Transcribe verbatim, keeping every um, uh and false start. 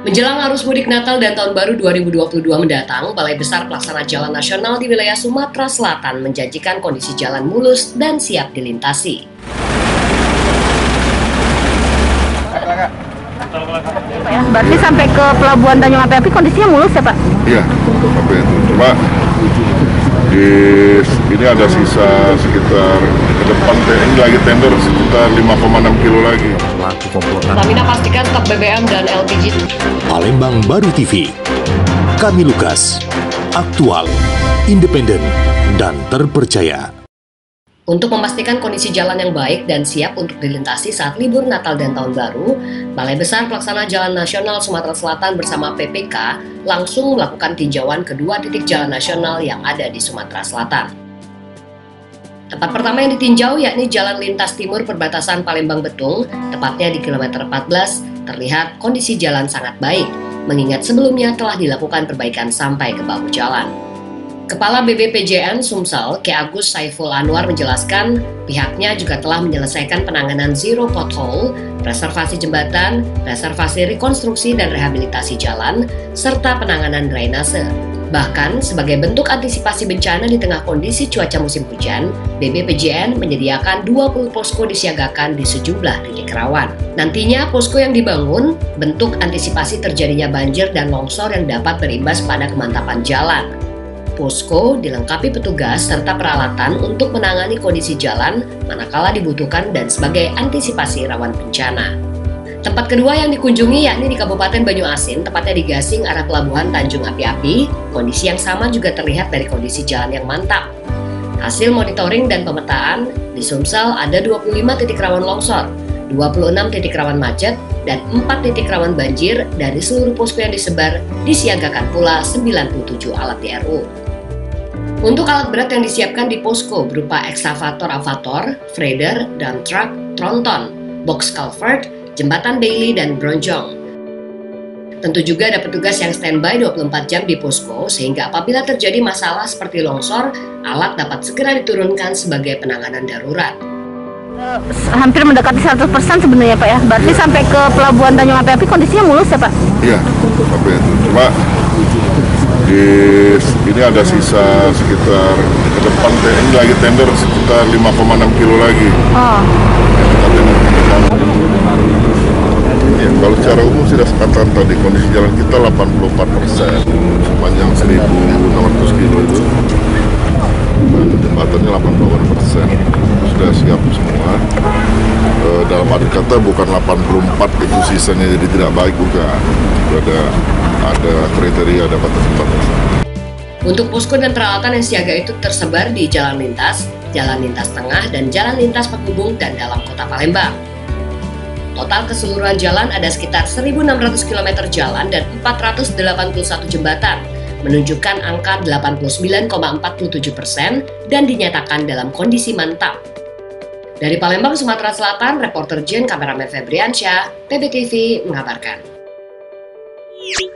Menjelang arus mudik Natal dan Tahun Baru dua ribu dua puluh dua mendatang, Balai Besar Pelaksana Jalan Nasional di wilayah Sumatera Selatan menjanjikan kondisi jalan mulus dan siap dilintasi. Ya, berarti sampai ke Pelabuhan Tanjung Api-Api kondisinya mulus ya Pak? Iya, sampai itu. Cuma di ini ada sisa sekitar ke depan ini lagi tender sekitar lima koma enam kilo lagi. Pertamina pastikan stok B B M dan L P G. Palembang Baru T V. Kami Lukas, aktual, independen, dan terpercaya. Untuk memastikan kondisi jalan yang baik dan siap untuk dilintasi saat libur Natal dan Tahun Baru, Balai Besar Pelaksana Jalan Nasional Sumatera Selatan bersama P P K langsung melakukan tinjauan kedua titik jalan nasional yang ada di Sumatera Selatan. Tempat pertama yang ditinjau yakni Jalan Lintas Timur Perbatasan Palembang-Betung, tepatnya di kilometer empat belas, terlihat kondisi jalan sangat baik, mengingat sebelumnya telah dilakukan perbaikan sampai ke bahu jalan. Kepala B B P J N Sumsel, Ki Agus Saiful Anwar menjelaskan, pihaknya juga telah menyelesaikan penanganan zero pothole, reservasi jembatan, reservasi rekonstruksi dan rehabilitasi jalan, serta penanganan drainase. Bahkan, sebagai bentuk antisipasi bencana di tengah kondisi cuaca musim hujan, B B P J N menyediakan dua puluh posko disiagakan di sejumlah titik rawan. Nantinya, posko yang dibangun bentuk antisipasi terjadinya banjir dan longsor yang dapat berimbas pada kemantapan jalan. Posko dilengkapi petugas serta peralatan untuk menangani kondisi jalan manakala dibutuhkan dan sebagai antisipasi rawan bencana. Tempat kedua yang dikunjungi yakni di Kabupaten Banyuasin, tepatnya di Gasing arah Pelabuhan Tanjung Api-Api. Kondisi yang sama juga terlihat dari kondisi jalan yang mantap. Hasil monitoring dan pemetaan, di Sumsel ada dua puluh lima titik rawan longsor, dua puluh enam titik rawan macet, dan empat titik rawan banjir. Dari seluruh posko yang disebar, disiagakan pula sembilan puluh tujuh alat D R U. Untuk alat berat yang disiapkan di posko berupa ekskavator-avator, freighter, dump truck, tronton, box culvert, jembatan Bailey, dan bronjong. Tentu juga ada petugas yang standby dua puluh empat jam di posko sehingga apabila terjadi masalah seperti longsor, alat dapat segera diturunkan sebagai penanganan darurat. Hampir mendekati seratus persen sebenarnya Pak ya. Berarti ya, sampai ke Pelabuhan Tanjung Api-Api kondisinya mulus ya Pak? Iya, sampai itu. Cuma di ini ada sisa sekitar ke depan ini lagi tender sekitar lima koma enam kilo lagi. Oh. Ya, kalau secara umum sudah sekatan tadi kondisi jalan kita delapan puluh empat persen sepanjang seribu enam ratus kilo itu. Dan jembatannya delapan puluh delapan persen sudah siap semua. E, dalam arti kata bukan delapan puluh empat itu sisanya jadi tidak baik, bukan. Ada ada kriteria, ada batas-batas. Untuk posko dan peralatan yang siaga itu tersebar di jalan lintas, jalan lintas tengah, dan jalan lintas penghubung dan dalam kota Palembang. Total keseluruhan jalan ada sekitar seribu enam ratus kilometer jalan dan empat ratus delapan puluh satu jembatan, menunjukkan angka delapan puluh sembilan koma empat puluh tujuh persen dan dinyatakan dalam kondisi mantap. Dari Palembang, Sumatera Selatan, reporter Jen Kameramen Febriansyah, P B T V mengabarkan.